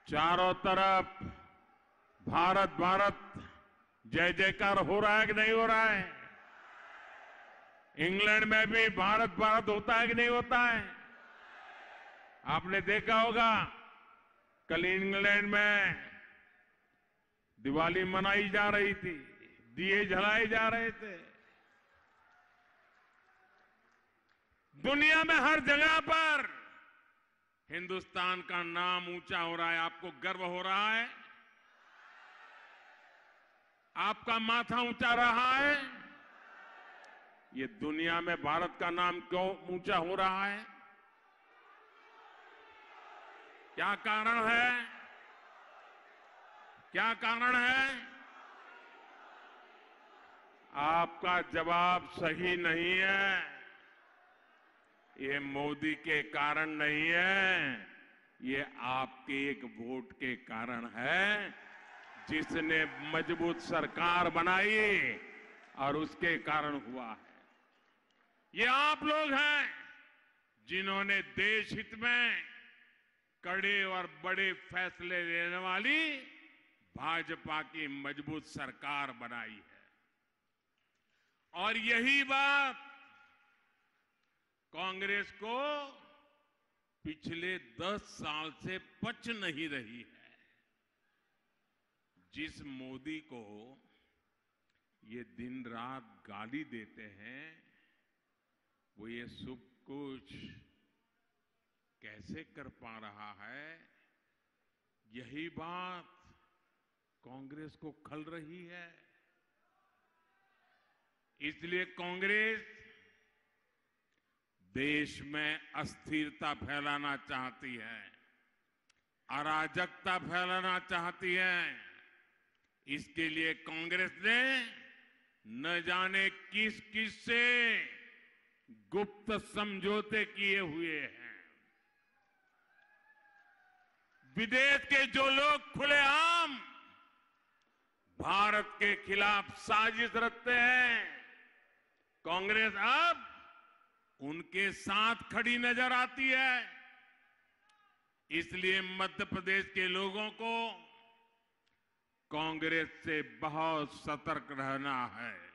चारों तरफ भारत भारत जय जयकार हो रहा है कि नहीं हो रहा है? इंग्लैंड में भी भारत भारत होता है कि नहीं होता है? आपने देखा होगा कल इंग्लैंड में दिवाली मनाई जा रही थी, दिए जलाए जा रहे थे। दुनिया में हर जगह पर हिंदुस्तान का नाम ऊंचा हो रहा है। आपको गर्व हो रहा है? आपका माथा ऊंचा रहा है? ये दुनिया में भारत का नाम क्यों ऊंचा हो रहा है? क्या कारण है? क्या कारण है? आपका जवाब सही नहीं है। ये मोदी के कारण नहीं है, ये आपके एक वोट के कारण है, जिसने मजबूत सरकार बनाई और उसके कारण हुआ है। ये आप लोग हैं जिन्होंने देश हित में कड़े और बड़े फैसले लेने वाली भाजपा की मजबूत सरकार बनाई है। और यही बात कांग्रेस को पिछले 10 साल से पच नहीं रही है। जिस मोदी को ये दिन रात गाली देते हैं, वो ये सब कुछ कैसे कर पा रहा है? यही बात कांग्रेस को खल रही है। इसलिए कांग्रेस देश में अस्थिरता फैलाना चाहती है, अराजकता फैलाना चाहती है। इसके लिए कांग्रेस ने न जाने किस किस से गुप्त समझौते किए हुए हैं। विदेश के जो लोग खुलेआम भारत के खिलाफ साजिश रचते हैं, कांग्रेस अब उनके साथ खड़ी नजर आती है। इसलिए मध्य प्रदेश के लोगों को कांग्रेस से बहुत सतर्क रहना है।